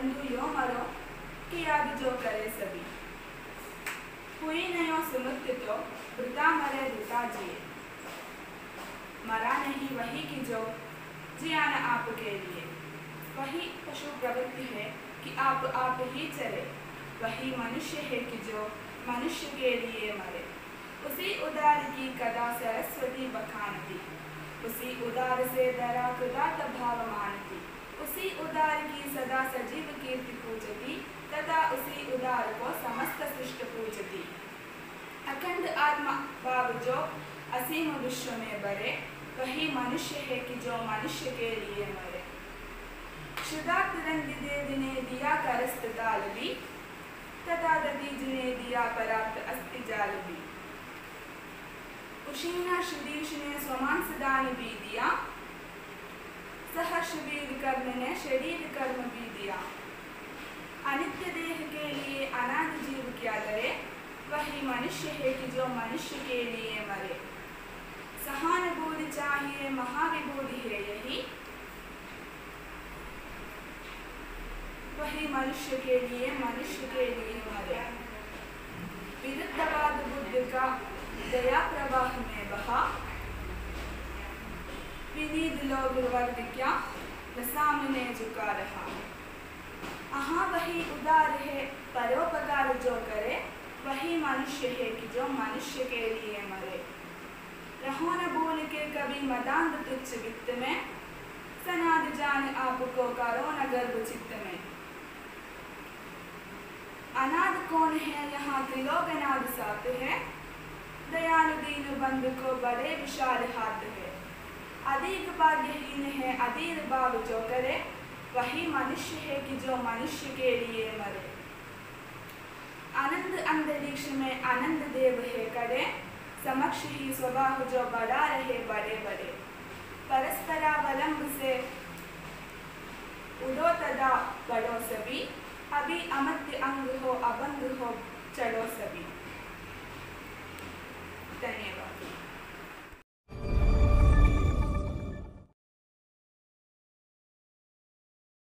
बंधु यो मरो कि याद जो करे सभी। हुई नयो सुमुक्त तो वृथा मरे वृथा जिए। मरा नहीं वही की जो जिया न आपके लिए। वही पशु प्रवृत्ति है कि आप ही चले। वही मनुष्य है कि जो मनुष्य के लिए मरे। उसी उदार की कदा सरस्वती बखानती। उसी उदार से दरा कृदात भाव मानती। उसी उदार की सदा सजीव कीर्ति पूजती तथा उसी उदार को समस्त सृष्टि पूजती। अखंड आत्मा भाव जो असीम विश्व में बरे। वही मनुष्य है कि जो मनुष्य के लिए मरे। क्षुदातिरंग देव ने दिया करस्त तालबी तथा दतीज ने दिया पराप्त अस्ति जालबी। उशीना शरीश ने स्वमान सदान भी दिया। सहर्ष वीर कर्म ने शरीर कर्म भी दिया। अनित्य देह के लिए अनाद जीव क्या करे। वही मनुष्य है कि जो मनुष्य के लिए मरे। सहानुभूति चाहिए महाविभूति है यही। वही मनुष्य के लिए मरे। विरुद्धवाद बुद्ध का दया प्रवाह में बहा। विनीत लोग वर्ग क्या न सामने झुका रहा। अहाँ वही उदार है परोपकार जो करे। वही मनुष्य है कि जो मनुष्य के लिए मरे। रहो न भूल के कभी मदांध तुच्छ वित्त में। सनाद जान आपको करो न गर्भ चित्त में। अनाद कौन है यहाँ त्रिलोकनाद साथ है। दयालु दीन बंधु को बड़े विशाल हाथ है। अधिक भाग्यहीन है अधीर भाव जो करे। वही मनुष्य है कि जो मनुष्य के लिए मरे। आनंद अंतरिक्ष में आनंद देव है करे। समक्ष ही स्वभाव जो बढ़ा रहे बड़े बड़े। परस्परावलंब से उड़ो तदा बढ़ो सभी। अभी अमर्त्य अंग हो अभंग हो चढ़ो सभी। धन्यवाद।